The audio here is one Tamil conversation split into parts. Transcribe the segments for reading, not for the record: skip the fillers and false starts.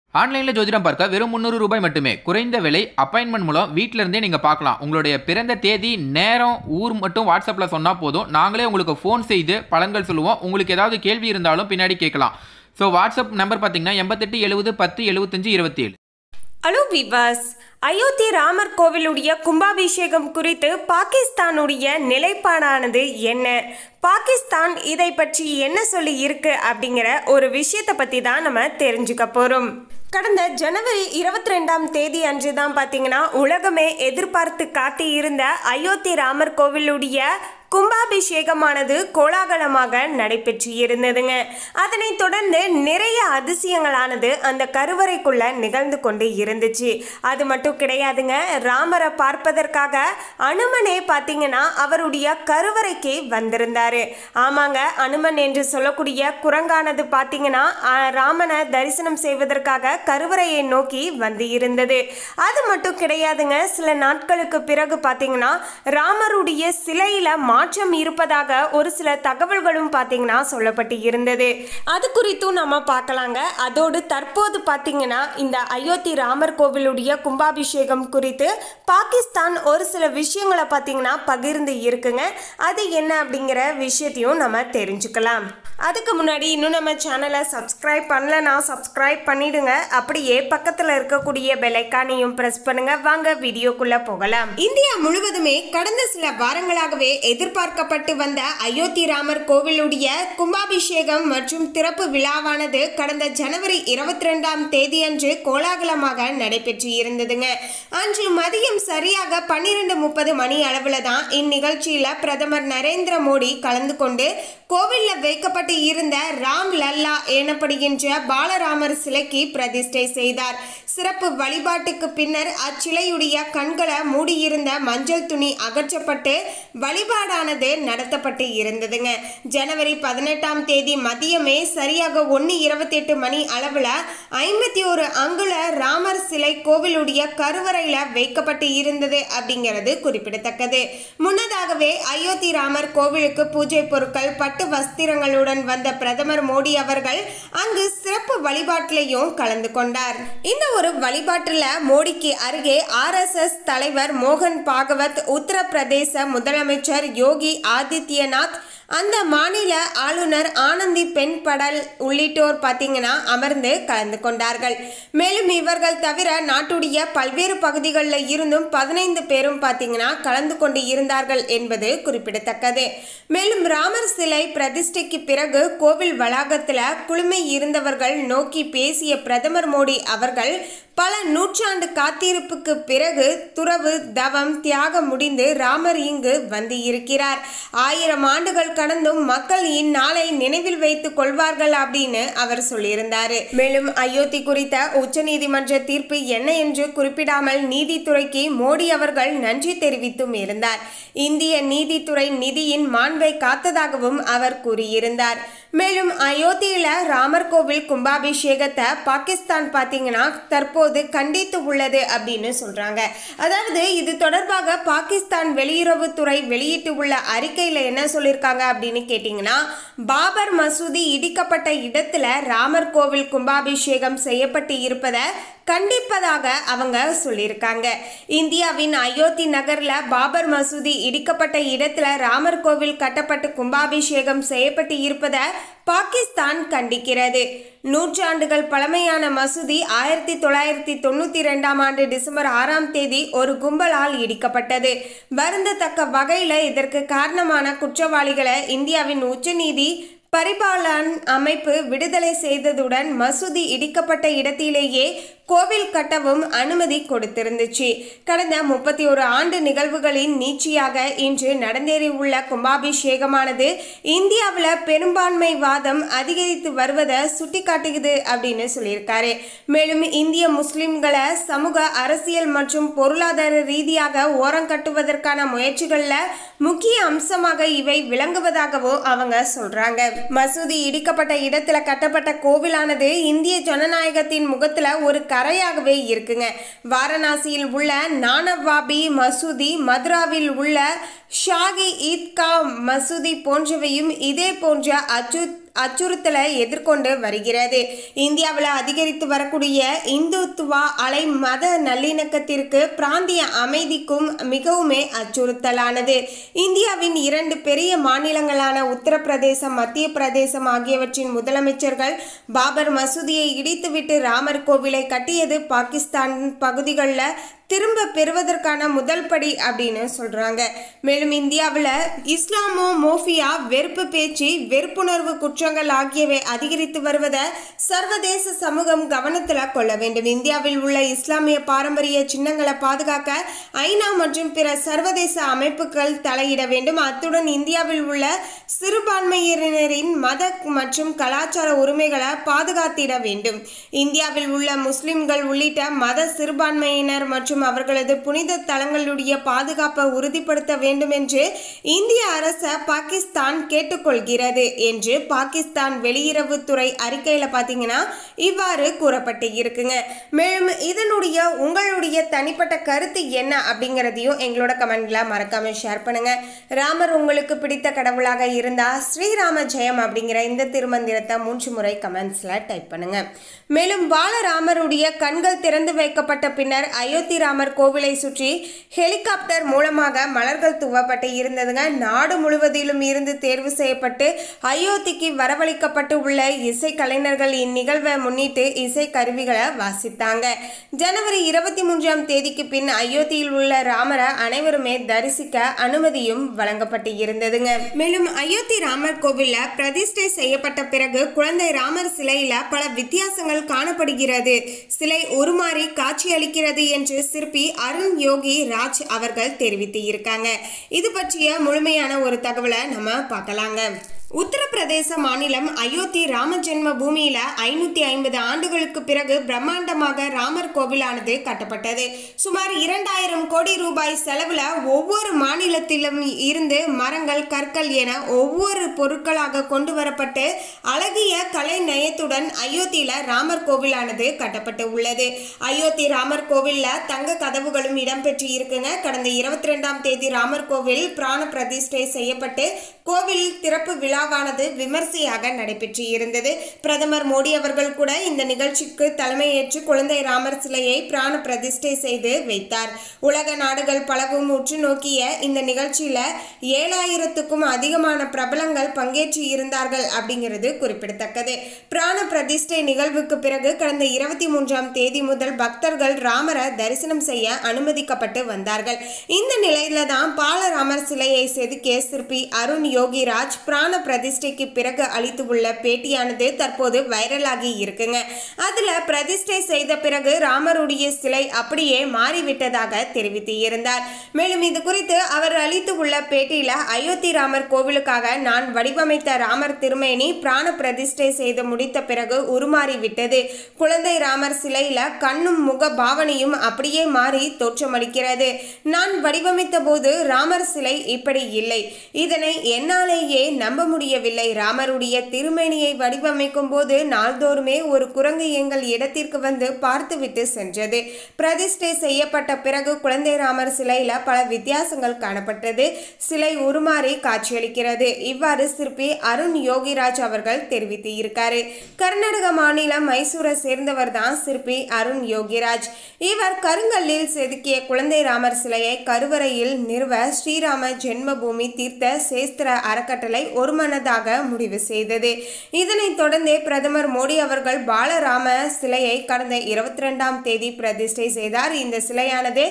ஆன்லைன்ல ஜோதிடம் பார்க்க வெறும் 300 ரூபாய் மட்டுமே. குறைந்த விலை. அப்பாயின்ட்மென்ட் மூலம் வீட்ல இருந்தே நீங்க பார்க்கலாம். உங்களுடைய பிறந்த தேதி, நேரம், ஊர் மட்டும் வாட்ஸ்அப்ல சொன்னா போதும். நாங்களே உங்களுக்கு ஃபோன் செய்து பலன்கள் சொல்லுவோம். உங்களுக்கு ஏதாவது கேள்வி இருந்தாலும் பின்னாடி கேட்கலாம். ஸோ வாட்ஸ்அப் நம்பர் பார்த்தீங்கன்னா 88 70 10 75 27. ஹலோ விவாஸ், அயோத்தி ராமர் கோவிலுடைய கும்பாபிஷேகம் குறித்து பாகிஸ்தானுடைய நிலைப்பாடானது என்ன, பாகிஸ்தான் இதை பற்றி என்ன சொல்லி இருக்கு அப்படிங்கிற ஒரு விஷயத்தை பற்றி தான் நம்ம தெரிஞ்சுக்க போகிறோம். கடந்த ஜனவரி 22ஆம் தேதி அன்று தான் பார்த்தீங்கன்னா உலகமே எதிர்பார்த்து காத்து இருந்த அயோத்தி ராமர் கோவிலுடைய கும்பாபிஷேகமானது கோலாகலமாக நடைபெற்று இருந்ததுங்க. அதனைத் தொடர்ந்து நிறைய அதிசயங்களானது அந்த கருவறைக்குள்ள நிகழ்ந்து கொண்டு இருந்துச்சு. அது மட்டும் கிடையாதுங்க, ராமரை பார்ப்பதற்காக அனுமனே பார்த்தீங்கன்னா அவருடைய கருவறைக்கு வந்திருந்தாரு. ஆமாங்க, அனுமன் என்று சொல்லக்கூடிய குரங்கானது பார்த்தீங்கன்னா ராமனை தரிசனம் செய்வதற்காக கருவறையை நோக்கி வந்து இருந்தது. அது மட்டும் கிடையாதுங்க, சில நாட்களுக்கு பிறகு பார்த்தீங்கன்னா ராமருடைய சிலையில மாற்றம் இருப்பதாக ஒரு சில தகவல்களும் பார்த்தீங்கன்னா சொல்லப்பட்டு இருந்தது. அது குறித்தும் நம்ம பார்க்கலாங்க. அதோடு தற்போது பார்த்தீங்கன்னா இந்த அயோத்தி ராமர் கோவிலுடைய கும்பாபிஷேகம் குறித்து பாகிஸ்தான் ஒரு சில விஷயங்களை பார்த்தீங்கன்னா பகிர்ந்து இருக்குங்க. அது என்ன அப்படிங்கிற விஷயத்தையும் நம்ம தெரிஞ்சுக்கலாம். அதுக்கு முன்னாடி இன்னும் நம்ம சேனலை சப்ஸ்கிரைப் பண்ணலன்னா சப்ஸ்கிரைப் பண்ணிடுங்க. அப்படியே பக்கத்தில் இருக்கக்கூடிய பெல் ஐகானையும் பிரஸ் பண்ணுங்க. வாங்க வீடியோக்குள்ள போகலாம். இந்தியா முழுவதுமே கடந்த சில வாரங்களாகவே எதிர்பார்க்கப்பட்டு வந்த அயோத்தி ராமர் கோவிலுடைய கும்பாபிஷேகம் மற்றும் திறப்பு விழாவானது கடந்த ஜனவரி 22ஆம் தேதி அன்று கோலாகலமாக நடைபெற்று இருந்ததுங்க. அன்று மதியம் சரியாக 12:30 மணி அளவில் தான் இந்நிகழ்ச்சியில பிரதமர் நரேந்திர மோடி கலந்து கொண்டு கோவிலில் வைக்கப்பட்டு இருந்த ராம் லல்லா எனப்படுகின்ற பாலராமர் சிலைக்கு பிரதிஷ்டை செய்தார். சிறப்பு வழிபாட்டுக்கு பின்னர் அச்சிலையுடைய கண்களை மூடியிருந்த மஞ்சள் துணி அகற்றப்பட்டு வழிபாடானது நடத்தப்பட்டு இருந்ததுங்க. ஜனவரி 18ஆம் தேதி மதியமே சரியாக 1:28 மணி அளவில் 51 அங்குல ராமர் சிலை கோவிலுடைய கருவறையில வைக்கப்பட்டு இருந்தது அப்படிங்கிறது குறிப்பிடத்தக்கது. முன்னதாகவே அயோத்தி ராமர் கோவிலுக்கு பூஜை பொருட்கள், பட்டு வஸ்திரங்களுடன் வந்த பிரதமர் மோடி அவர்கள் அங்கு சிறப்பு வழிபாட்டிலையும் கலந்து கொண்டார். இந்த ஒரு வழிபாட்டில் மோடிக்கு அருகே RSS தலைவர் மோகன் பாகவத், உத்தரப்பிரதேச முதலமைச்சர் யோகி ஆதித்யநாத், அந்த மாநில ஆளுநர் ஆனந்தி பென் படல் உள்ளிட்டோர் பார்த்தீங்கன்னா அமர்ந்து கலந்து கொண்டார்கள். மேலும் இவர்கள் தவிர நாட்டுடைய பல்வேறு பகுதிகளில் இருந்தும் 15 பேரும் பார்த்தீங்கன்னா கலந்து கொண்டு இருந்தார்கள் என்பது குறிப்பிடத்தக்கது. மேலும் ராமர் சிலை பிரதிஷ்டைக்கு பிறகு கோவில் வளாகத்தில் குழுமை இருந்தவர்கள் நோக்கி பேசிய பிரதமர் மோடி அவர்கள் பல நூற்றாண்டு காத்திருப்புக்கு பிறகு துறவு, தவம், தியாகம் முடிந்து ராமர் இங்கு வந்து இருக்கிறார். 1000 ஆண்டுகள் கடந்தும் மக்கள் இந்நாளை நினைவில் வைத்துக் கொள்வார்கள் அப்படின்னு அவர் சொல்லியிருந்தாரு. மேலும் அயோத்தி குறித்த உச்சநீதிமன்ற தீர்ப்பு என்ன என்று குறிப்பிடாமல் நீதித்துறைக்கு மோடி அவர்கள் நன்றி தெரிவித்தும் இருந்தார். இந்திய நீதித்துறை நிதியின் மாண்பை காத்ததாகவும் அவர் கூறியிருந்தார். மேலும் அயோத்தியில ராமர் கோவில் கும்பாபிஷேகத்தை பாகிஸ்தான் பார்த்தீங்கன்னா தற்போது கண்டித்து உள்ளது அப்படின்னு சொல்றாங்க. அதாவது இது தொடர்பாக பாகிஸ்தான் வெளியுறவுத்துறை வெளியிட்டு உள்ள அறிக்கையில என்ன சொல்லியிருக்காங்க அப்படின்னு கேட்டீங்கன்னா, பாபர் மசூதி இடிக்கப்பட்ட இடத்துல ராமர் கோவில் கும்பாபிஷேகம் செய்யப்பட்டு இருப்பதை கண்டிப்பதாக அவங்க சொல்லியிருக்காங்க. இந்தியாவின் அயோத்தி நகர்ல பாபர் மசூதி இடிக்கப்பட்ட இடத்துல ராமர் கோவில் கட்டப்பட்டு கும்பாபிஷேகம் செய்யப்பட்டு இருப்பதை பாகிஸ்தான் கண்டிக்கிறது. நூற்றாண்டுகள் பழமையான மசூதி 1992ஆம் ஆண்டு டிசம்பர் 6ஆம் தேதி ஒரு கும்பலால் இடிக்கப்பட்டது. வருந்தத்தக்க வகையில் இதற்கு காரணமான குற்றவாளிகளை இந்தியாவின் உச்சநீதி பரிபாலன் அமைப்பு விடுதலை செய்ததுடன் மசூதி இடிக்கப்பட்ட இடத்திலேயே கோவில் கட்டவும் அனுமதி கொடுத்திருந்துச்சு. கடந்த 31 ஆண்டு நிகழ்வுகளின் நீட்சியாக இன்று நடந்தேறி உள்ள கும்பாபிஷேகமானது இந்தியாவில் பெரும்பான்மைவாதம் அதிகரித்து வருவதை சுட்டிக்காட்டுகிறது அப்படின்னு சொல்லியிருக்காரு. மேலும் இந்திய முஸ்லிம்களை சமூக, அரசியல் மற்றும் பொருளாதார ரீதியாக ஓரங்கட்டுவதற்கான முயற்சிகளில் முக்கிய அம்சமாக இவை விளங்குவதாகவும் அவங்க சொல்றாங்க. மசூதி இடிக்கப்பட்ட இடத்துல கட்டப்பட்ட கோவிலானது இந்திய ஜனநாயகத்தின் முகத்துல ஒரு கரையாகவே இருக்குங்க. வாரணாசியில் உள்ள நானவாபி மசூதி, மதுராவில் உள்ள ஷாகி ஈத்கா மசூதி போன்றவையும் இதே போன்ற அச்சுறுத்தலை எதிர்கொண்டு வருகிறது. இந்தியாவில் அதிகரித்து வரக்கூடிய இந்துத்துவா அலை மத நல்லிணக்கத்திற்கு பிராந்திய அமைதிக்கும் மிகவுமே அச்சுறுத்தலானது. இந்தியாவின் 2 பெரிய மாநிலங்களான உத்தரப்பிரதேசம், மத்திய பிரதேசம் ஆகியவற்றின் முதலமைச்சர்கள் பாபர் மசூதியை இடித்துவிட்டு ராமர் கோவிலை கட்டியது பாகிஸ்தான் பகுதிகளில் திரும்ப பெறுவதற்கான முதல் படி அப்படின்னு சொல்றாங்க. மேலும் இந்தியாவில் இஸ்லாமோமோபியா, வெறுப்பு பேச்சு, வெறுப்புணர்வு குற்றங்கள் ஆகியவை அதிகரித்து வருவதை சர்வதேச சமூகம் கவனத்தில் கொள்ள வேண்டும். இந்தியாவில் உள்ள இஸ்லாமிய பாரம்பரிய சின்னங்களை பாதுகாக்க ஐநா மற்றும் பிற சர்வதேச அமைப்புகள் தலையிட வேண்டும். அத்துடன் இந்தியாவில் உள்ள சிறுபான்மையினரின் மத மற்றும் கலாச்சார உரிமைகளை பாதுகாத்திட வேண்டும். இந்தியாவில் உள்ள முஸ்லிம்கள் உள்ளிட்ட மத சிறுபான்மையினர் மற்றும் அவர்களது புனித தலங்களுடைய பாதுகாப்பை உறுதிப்படுத்த வேண்டும் என்று இந்திய அரசை பாகிஸ்தான் கேட்டுக்கொள்கிறது என்று பாகிஸ்தான் வெளியுறவுத்துறை அறிக்கையில பாத்தீங்கன்னா இவ்வாறு கூறப்பட்டு இருக்குங்க. மேலும் இதனுடைய உங்களுடைய தனிப்பட்ட கருத்து என்ன அப்படிங்கிறதையும் எங்களோட கமெண்ட்ல மறக்காம ஷேர் பண்ணுங்க. ராமர் உங்களுக்கு பிடித்த கடவுளாக இருந்தா ஸ்ரீராம ஜெயம் அப்படிங்கிற இந்த திருமந்திரத்தை 3 முறை கமெண்ட்ஸ்ல டைப் பண்ணுங்க. மேலும் பாலராமருடைய கண்கள் திறந்து வைக்கப்பட்ட பின்னர் அயோத்தி ராமர் கோவிலை சுற்றி ஹெலிகாப்டர் மூலமாக மலர்கள் தூவப்பட்டு இருந்ததுங்க. நாடு முழுவதிலும் இருந்து தேர்வு செய்யப்பட்டு அயோத்திக்கு வரவழைக்கப்பட்டு உள்ள இசை கலைஞர்கள் இந்நிகழ்வை முன்னிட்டு இசை கருவிகளை வாசித்தாங்க. ஜனவரி 23ஆம் தேதிக்கு பின் அயோத்தியில் உள்ள ராமரை அனைவருமே தரிசிக்க அனுமதியும் வழங்கப்பட்டு இருந்ததுங்க. மேலும் அயோத்தி ராமர் கோவில்ல பிரதிஷ்டை செய்யப்பட்ட பிறகு குழந்தை ராமர் சிலையில பல வித்தியாசங்கள் காணப்படுகிறது. சிலை உருமாறி காட்சியளிக்கிறது என்று சிற்பி அருண் யோகி ராஜ் அவர்கள் தெரிவித்து இருக்காங்க. இது பற்றிய முழுமையான ஒரு தகவலை நம்ம பார்க்கலாங்க. உத்தரப்பிரதேச மாநிலம் அயோத்தி ராம ஜென்ம பூமியில 550 ஆண்டுகளுக்கு பிறகு பிரம்மாண்டமாக ராமர் கோவிலானது கட்டப்பட்டது. சுமார் 2000 கோடி ரூபாய் செலவுல ஒவ்வொரு மாநிலத்திலும் இருந்து மரங்கள், கற்கள் என ஒவ்வொரு பொருட்களாக கொண்டு வரப்பட்டு அழகிய கலை நயத்துடன் அயோத்தியில ராமர் கோவிலானது கட்டப்பட்டு உள்ளது. அயோத்தி ராமர் கோவில்ல தங்க கதவுகளும் இடம்பெற்று இருக்குங்க. கடந்த 22ஆம் தேதி ராமர் கோவில் பிராண பிரதிஷ்டை செய்யப்பட்டு கோவில் திறப்பு விழாவானது விமர்சையாக நடைபெற்று இருந்தது. பிரதமர் மோடி அவர்கள் கூட இந்த நிகழ்ச்சிக்கு தலைமையேற்று குழந்தை ராமர் சிலையை பிராண பிரதிஷ்டை செய்து வைத்தார். உலக நாடுகள் பலவும் உற்று நோக்கிய இந்த நிகழ்ச்சியில 7000க்கும் அதிகமான பிரபலங்கள் பங்கேற்று இருந்தார்கள் அப்படிங்கிறது குறிப்பிடத்தக்கது. பிராண பிரதிஷ்டை நிகழ்வுக்கு பிறகு கடந்த 23ஆம் தேதி முதல் பக்தர்கள் ராமரை தரிசனம் செய்ய அனுமதிக்கப்பட்டு வந்தார்கள். இந்த நிலையில தான் பாலராமர் சிலையை செதுக்கிய சிற்பி அருண் யோகிராஜ் பிராண பிரதிஷ்டைக்கு பிறகு அளித்துள்ள பேட்டியானது தற்போது வைரலாகி இருக்குங்க. அதுல பிரதிஷ்டை செய்த பிறகு ராமருடைய சிலை அப்படியே மாறிவிட்டதாக தெரிவித்து இருந்தார். மேலும் இது குறித்து அவர் அளித்துள்ள பேட்டியில அயோத்தி ராமர் கோவிலுக்காக நான் வடிவமைத்த ராமர் திருமேனி பிராண பிரதிஷ்டை செய்து முடித்த பிறகு உருமாறிவிட்டது. குழந்தை ராமர் சிலையில கண்ணும் முக பாவனையும் அப்படியே மாறி தோற்றமளிக்கிறது. நான் வடிவமைத்த போது ராமர் சிலை இப்படி இல்லை. இதனை என்னாலேயே நம்ப முடியவில்லை. ராமருடைய திருமேனியை வடிவமைக்கும் போது நாள்தோறுமே ஒரு குரங்கு எங்கள் இடத்திற்கு வந்து பார்த்துவிட்டு சென்றது. பிரதிஷ்டை செய்யப்பட்ட பிறகு குழந்தை ராமர் சிலையில பல வித்தியாசங்கள் காணப்பட்டது. சிலை உருமாறி காட்சியளிக்கிறது. இவ்வாறு சிற்பி அருண் யோகிராஜ் அவர்கள் தெரிவித்து இருக்காரு. கர்நாடக மாநிலம் மைசூரை சேர்ந்தவர் தான் சிற்பி அருண் யோகிராஜ். இவர் கருங்கல்லில் செதுக்கிய குழந்தை ராமர் சிலையை கருவறையில் நிறுவ ஸ்ரீராம ஜென்மபூமி தீர்த்த சேஸ்திர அறக்கட்டளை ஒருமனதாக முடிவு செய்தது. இதனைத் தொடர்ந்து பிரதமர் மோடி அவர்கள் பாலராம சிலையை கடந்த 22ஆம் தேதி பிரதிஷ்டை செய்தார். இந்த சிலையானது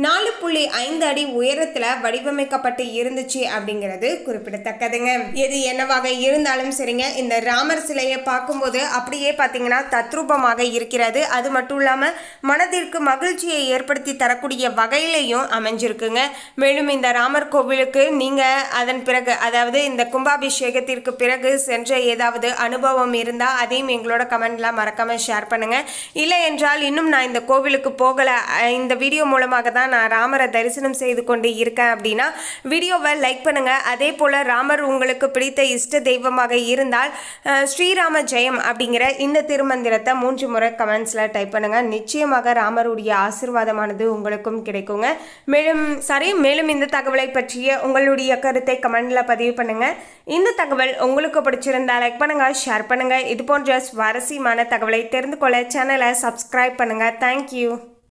4.5 அடி உயரத்துல வடிவமைக்கப்பட்டு இருந்துச்சு அப்படிங்கிறது குறிப்பிடத்தக்கதுங்க. எது என்னவாக இருந்தாலும் சரிங்க, இந்த ராமர் சிலையை பார்க்கும்போது அப்படியே பார்த்தீங்கன்னா தத்ரூபமாக இருக்கிறது. அது மட்டும் இல்லாம மனதிற்கு மகிழ்ச்சியை ஏற்படுத்தி தரக்கூடிய வகையிலையும் அமைஞ்சிருக்குங்க. மேலும் இந்த ராமர் கோவிலுக்கு நீங்க அதன் பிறகு, அதாவது இந்த கும்பாபிஷேகத்திற்கு பிறகு சென்ற ஏதாவது அனுபவம் இருந்தால் அதையும் எங்களோட கமெண்ட்ல மறக்காம ஷேர் பண்ணுங்க. இல்லை என்றால் இன்னும் நான் இந்த கோவிலுக்கு போகலை, இந்த வீடியோ மூலமாக தான் நான் ராமரை தரிசனம் செய்து கொண்டு இருக்கேன் அப்படின்னா வீடியோவை லைக் பண்ணுங்க. அதே போல ராமர் உங்களுக்கு பிடித்த இஷ்ட தெய்வமாக இருந்தால் ஸ்ரீராம ஜெயம் அப்படிங்கிற இந்த திருமந்திரத்தை 3 முறை கமெண்ட்ஸ்ல டைப் பண்ணுங்க. நிச்சயமாக ராமருடைய ஆசீர்வாதமானது உங்களுக்கும் கிடைக்குங்க. மேலும் இந்த தகவலை பற்றிய உங்களுடைய கருத்தை கமெண்ட்ல பதிவு பண்ணுங்க. இந்த இந்த தகவல் உங்களுக்கு பிடிச்சிருந்தா லைக் பண்ணுங்க, ஷேர் பண்ணுங்க. இது போன்ற சுவாரஸ்யமான தகவலை தெரிந்து கொள்ள சேனலை சப்ஸ்கிரைப் பண்ணுங்க. தேங்க்யூ.